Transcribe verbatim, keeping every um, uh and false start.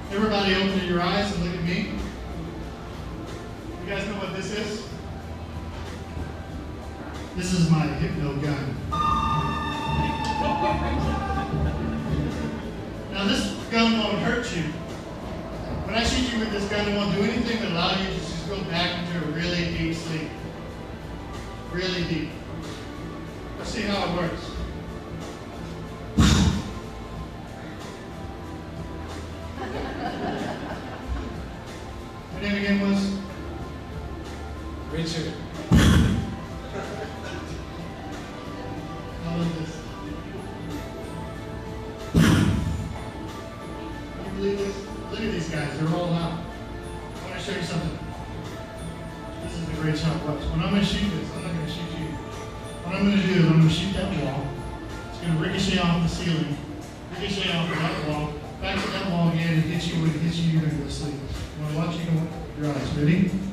Everybody open your eyes and look at me. You guys know what this is? This is my hypno gun. Now this gun won't hurt you. When I shoot you with this gun, it won't do anything but allow you to just go back into a really deep sleep. Really deep. Let's see how it works. My name again was? Richard. How is this? Can you believe this? Look at these guys, they're all out. I want to show you something. This is the great shot. Watch. When I'm going to shoot this, I'm not going to shoot you. What I'm going to do is I'm going to shoot that wall. It's going to ricochet off the ceiling, ricochet off of that wall, back to that wall again, and hit you. When it hits you, you're going to go to sleep. You want to watch? You can watch your eyes. Ready?